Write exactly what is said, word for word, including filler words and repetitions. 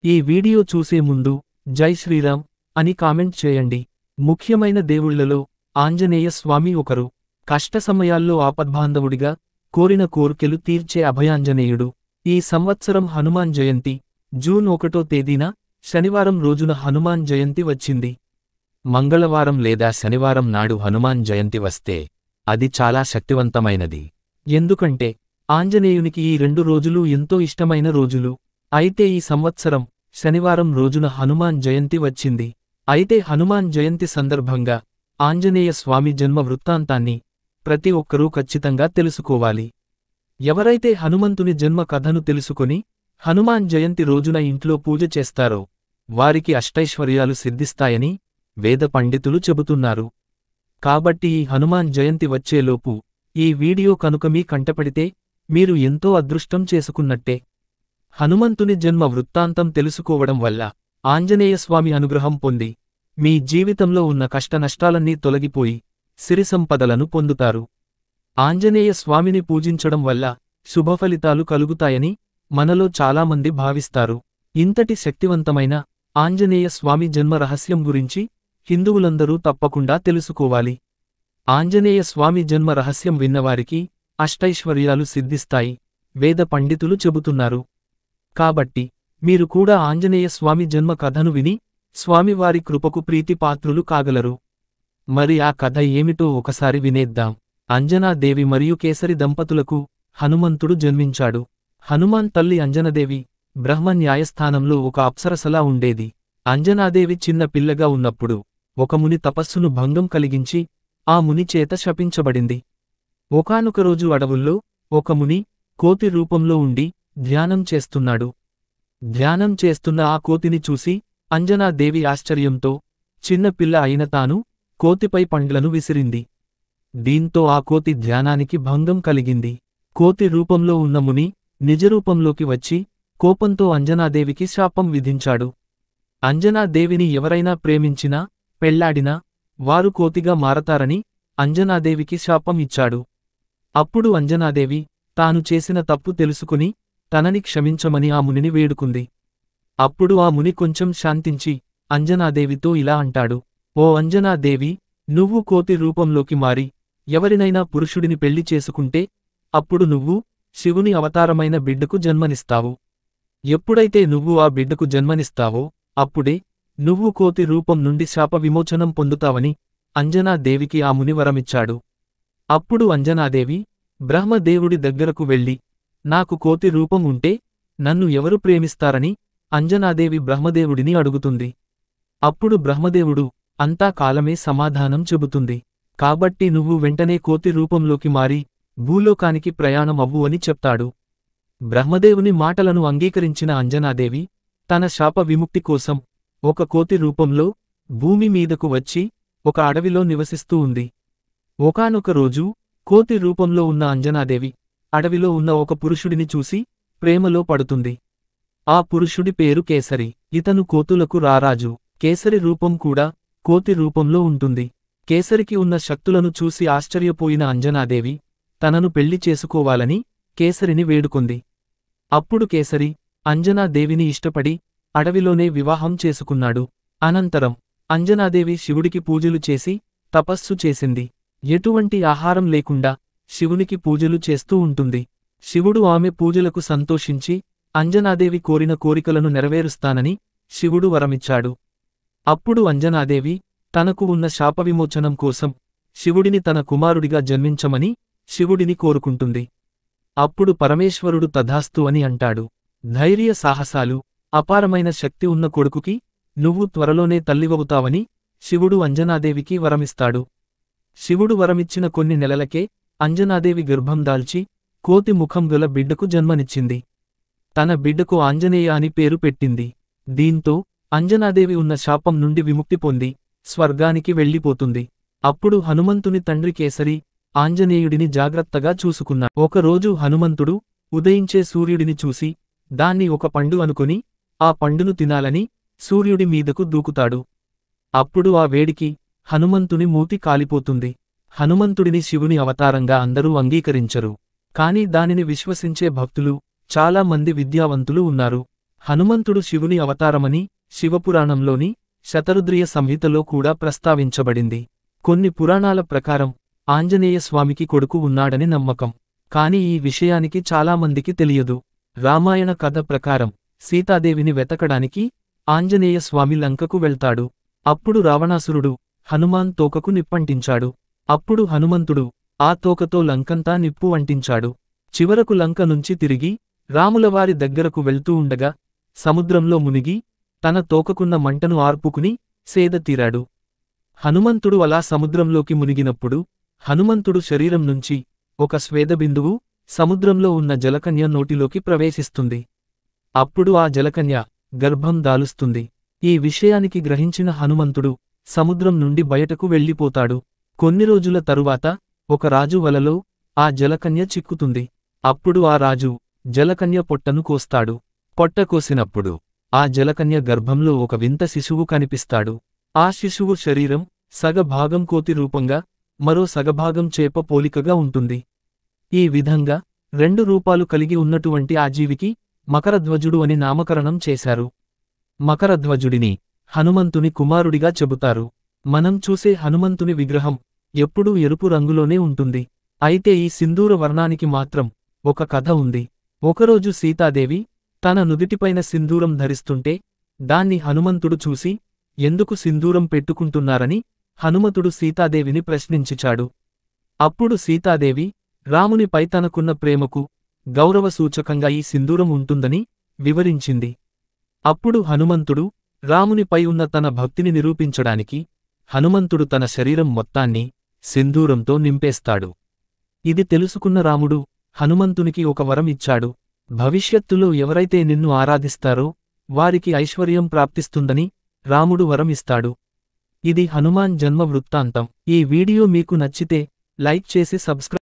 ఈ వీడియో చూసే ముందు జై శ్రీరామ్ అని కామెంట్ చేయండి. ముఖ్యమైన దేవుళ్లలో ఆంజనేయ స్వామి ఒకరు. కష్ట సమయాల్లో ఆపద్బాంధవుడిగా కోరిన కోర్కెలు తీర్చే అభయాంజనేయుడు. ఈ సంవత్సరం హనుమాన్ జయంతి జూన్ ఒకటో తేదీన శనివారం రోజున హనుమాన్ జయంతి వచ్చింది. మంగళవారం లేదా శనివారం నాడు హనుమాన్ జయంతి వస్తే అది చాలా శక్తివంతమైనది. ఎందుకంటే ఆంజనేయునికి ఈ రెండు రోజులు ఎంతో ఇష్టమైన రోజులు. అయితే ఈ సంవత్సరం శనివారం రోజున హనుమాన్ జయంతి వచ్చింది. అయితే హనుమాన్ జయంతి సందర్భంగా ఆంజనేయ స్వామి జన్మ వృత్తాంతాన్ని ప్రతి ఒక్కరూ ఖచ్చితంగా తెలుసుకోవాలి. ఎవరైతే హనుమంతుని జన్మ కథను తెలుసుకొని హనుమాన్ జయంతి రోజున ఇంట్లో పూజ చేస్తారో వారికి అష్టైశ్వర్యాలు సిద్ధిస్తాయని వేద పండితులు చెబుతున్నారు. కాబట్టి ఈ హనుమాన్ జయంతి వచ్చేలోపు ఈ వీడియో కనుక మీ కంటపడితే మీరు ఎంతో అదృష్టం చేసుకున్నట్టే. హనుమంతుని జన్మ వృత్తాంతం తెలుసుకోవడం వల్ల ఆంజనేయస్వామి అనుగ్రహం పొంది మీ జీవితంలో ఉన్న కష్టనష్టాలన్నీ తొలగిపోయి సిరిసంపదలను పొందుతారు. ఆంజనేయ స్వామిని పూజించడం వల్ల శుభఫలితాలు కలుగుతాయని మనలో చాలామంది భావిస్తారు. ఇంతటి శక్తివంతమైన ఆంజనేయ స్వామి జన్మ రహస్యం గురించి హిందువులందరూ తప్పకుండా తెలుసుకోవాలి. ఆంజనేయ స్వామి జన్మ రహస్యం విన్నవారికి అష్టైశ్వర్యాలు సిద్ధిస్తాయి వేద పండితులు చెబుతున్నారు. కాబట్టి మీరు కూడా ఆంజనేయ స్వామి జన్మ కథను విని స్వామివారి కృపకు ప్రీతిపాత్రులు కాగలరు. మరి ఆ కథ ఏమిటో ఒకసారి వినేద్దాం. అంజనాదేవి మరియు కేసరి దంపతులకు హనుమంతుడు జన్మించాడు. హనుమాన్ తల్లి అంజనదేవి బ్రహ్మ న్యాయస్థానంలో ఒక అప్సరసలా ఉండేది. అంజనాదేవి చిన్న పిల్లగా ఉన్నప్పుడు ఒక ముని తపస్సును భంగం కలిగించి ఆ ముని చేత శపించబడింది. ఒకానొక రోజు అడవుల్లో ఒక ముని కోతి రూపంలో ఉండి ధ్యానం చేస్తున్నాడు. ధ్యానం చేస్తున్న ఆ కోతిని చూసి అంజనాదేవి ఆశ్చర్యంతో చిన్న పిల్ల అయిన తాను కోతిపై పండ్లను విసిరింది. దీంతో ఆ కోతి ధ్యానానికి భంగం కలిగింది. కోతి రూపంలో ఉన్న ముని నిజరూపంలోకి వచ్చి కోపంతో అంజనాదేవికి శాపం విధించాడు. అంజనాదేవిని ఎవరైనా ప్రేమించినా పెళ్లాడినా వారు కోతిగా మారతారని అంజనాదేవికి శాపం ఇచ్చాడు. అప్పుడు అంజనాదేవి తాను చేసిన తప్పు తెలుసుకుని తనని క్షమించమని ఆ మునిని వేడుకుంది. అప్పుడు ఆ ముని కొంచెం శాంతించి అంజనాదేవితో ఇలా అంటాడు: ఓ అంజనాదేవి, నువ్వు కోతి రూపంలోకి మారి ఎవరినైనా పురుషుడిని పెళ్లి చేసుకుంటే అప్పుడు నువ్వు శివుని అవతారమైన బిడ్డకు జన్మనిస్తావు. ఎప్పుడైతే నువ్వు ఆ బిడ్డకు జన్మనిస్తావో అప్పుడే నువ్వు కోతి రూపం నుండి శాప విమోచనం పొందుతావని అంజనాదేవికి ఆ ముని వరమిచ్చాడు. అప్పుడు అంజనాదేవి బ్రహ్మదేవుడి దగ్గరకు వెళ్ళి నాకు కోతి రూపం ఉంటే నన్ను ఎవరు ప్రేమిస్తారని అంజనాదేవి బ్రహ్మదేవుడిని అడుగుతుంది. అప్పుడు బ్రహ్మదేవుడు అంతా కాలమే సమాధానం చెబుతుంది. కాబట్టి నువ్వు వెంటనే కోతి రూపంలోకి మారి భూలోకానికి ప్రయాణం అవ్వు అని చెప్తాడు. బ్రహ్మదేవుని మాటలను అంగీకరించిన అంజనాదేవి తన శాప విముక్తి కోసం ఒక కోతి రూపంలో భూమి మీదకు వచ్చి ఒక అడవిలో నివసిస్తూ ఉంది. ఒకానొక రోజు కోతి రూపంలో ఉన్న అంజనాదేవి అడవిలో ఉన్న ఒక పురుషుడిని చూసి ప్రేమలో పడుతుంది. ఆ పురుషుడి పేరు కేసరి. ఇతను కోతులకు రారాజు. కేసరి రూపం కూడా కోతి రూపంలో ఉంటుంది. కేసరికి ఉన్న శక్తులను చూసి ఆశ్చర్యపోయిన అంజనాదేవి తనను పెళ్లి చేసుకోవాలని కేసరిని వేడుకొంది. అప్పుడు కేసరి అంజనాదేవిని ఇష్టపడి అడవిలోనే వివాహం చేసుకున్నాడు. అనంతరం అంజనాదేవి శివుడికి పూజలు చేసి తపస్సు చేసింది. ఎటువంటి ఆహారం లేకుండా శివునికి పూజలు చేస్తూ ఉంటుంది. శివుడు ఆమె పూజలకు సంతోషించి అంజనాదేవి కోరిన కోరికలను నెరవేరుస్తానని శివుడు వరమిచ్చాడు. అప్పుడు అంజనాదేవి తనకు ఉన్న శాపవిమోచనం కోసం శివుడిని తన కుమారుడిగా జన్మించమని శివుడిని కోరుకుంటుంది. అప్పుడు పరమేశ్వరుడు తథాస్తు అని అంటాడు. ధైర్య సాహసాలు అపారమైన శక్తి ఉన్న కొడుకుకి నువ్వు త్వరలోనే తల్లివవుతావని శివుడు అంజనాదేవికి వరమిస్తాడు. శివుడు వరమిచ్చిన కొన్ని నెలలకే అంజనాదేవి గర్భం దాల్చి కోతి ముఖం గల బిడ్డకు జన్మనిచ్చింది. తన బిడ్డకు ఆంజనేయ అని పేరు పెట్టింది. దీంతో అంజనాదేవి ఉన్న శాపం నుండి విముక్తి పొంది స్వర్గానికి వెళ్ళిపోతుంది. అప్పుడు హనుమంతుని తండ్రి కేసరి ఆంజనేయుడిని జాగ్రత్తగా చూసుకున్నాడు. ఒకరోజు హనుమంతుడు ఉదయించే సూర్యుడిని చూసి దాన్ని ఒక పండు అనుకుని ఆ పండును తినాలని సూర్యుడి మీదకు దూకుతాడు. అప్పుడు ఆ వేడికి హనుమంతుని మూతి కాలిపోతుంది. హనుమంతుడిని శివుని అవతారంగా అందరూ అంగీకరించరు. కాని దానిని విశ్వసించే భక్తులు చాలా మంది విద్యావంతులు ఉన్నారు. హనుమంతుడు శివుని అవతారమని శివపురాణంలోని శతరుద్రియ సంహితలో కూడా ప్రస్తావించబడింది. కొన్ని పురాణాల ప్రకారం ఆంజనేయ స్వామికి కొడుకు ఉన్నాడని నమ్మకం. కాని ఈ విషయానికి చాలామందికి తెలియదు. రామాయణ కథ ప్రకారం సీతాదేవిని వెతకడానికి ఆంజనేయ స్వామి లంకకు వెళ్తాడు. అప్పుడు రావణాసురుడు హనుమాన్ తోకకు నిప్పంటించాడు. అప్పుడు హనుమంతుడు ఆ తోకతో లంకంతా నిప్పు అంటించాడు. చివరకు లంక నుంచి తిరిగి రాములవారి దగ్గరకు వెళ్తూ ఉండగా సముద్రంలో మునిగి తన తోకకున్న మంటను ఆర్పుకుని సేదతీరాడు. హనుమంతుడు అలా సముద్రంలోకి మునిగినప్పుడు హనుమంతుడు శరీరం నుంచి ఒక స్వేదబిందువు సముద్రంలో ఉన్న జలకన్య నోటిలోకి ప్రవేశిస్తుంది. అప్పుడు ఆ జలకన్య గర్భం దాలుస్తుంది. ఈ విషయానికి గ్రహించిన హనుమంతుడు సముద్రం నుండి బయటకు వెళ్ళిపోతాడు. కొన్ని రోజుల తరువాత ఒక రాజు వలలో ఆ జలకన్య చిక్కుతుంది. అప్పుడు ఆ రాజు జలకన్య పొట్టను కోస్తాడు. పొట్ట కోసినప్పుడు ఆ జలకన్య గర్భంలో ఒక వింత శిశువు కనిపిస్తాడు. ఆ శిశువు శరీరం సగభాగం కోతి రూపంగా మరో సగభాగం చేప పోలికగా ఉంటుంది. ఈ విధంగా రెండు రూపాలు కలిగి ఉన్నటువంటి ఆ జీవికి మకరధ్వజుడు అని నామకరణం చేశారు. మకరధ్వజుడిని హనుమంతుని కుమారుడిగా చెబుతారు. మనం చూసే హనుమంతుని విగ్రహం ఎప్పుడూ ఎరుపు రంగులోనే ఉంటుంది. అయితే ఈ సింధూర వర్ణానికి మాత్రం ఒక కథ ఉంది. ఒకరోజు సీతాదేవి తన నుదిటిపైన సింధూరం ధరిస్తుంటే దాన్ని హనుమంతుడు చూసి ఎందుకు సింధూరం పెట్టుకుంటున్నారని హనుమతుడు సీతాదేవిని ప్రశ్నించిచాడు. అప్పుడు సీతాదేవి రామునిపై తనకున్న ప్రేమకు గౌరవ సూచకంగా ఈ సింధూరం ఉంటుందని వివరించింది. అప్పుడు హనుమంతుడు రామునిపై ఉన్న తన భక్తిని నిరూపించడానికి హనుమంతుడు తన శరీరం మొత్తాన్ని సింధూరంతో నింపేస్తాడు. ఇది తెలుసుకున్న రాముడు హనుమంతునికి ఒక వరం ఇచ్చాడు. భవిష్యత్తులో ఎవరైతే నిన్ను ఆరాధిస్తారో వారికి ఐశ్వర్యం ప్రాప్తిస్తుందని రాముడు వరం ఇస్తాడు. ఇది హనుమాన్ జన్మ వృత్తాంతం. ఈ వీడియో మీకు నచ్చితే లైక్ చేసి సబ్స్క్రైబ్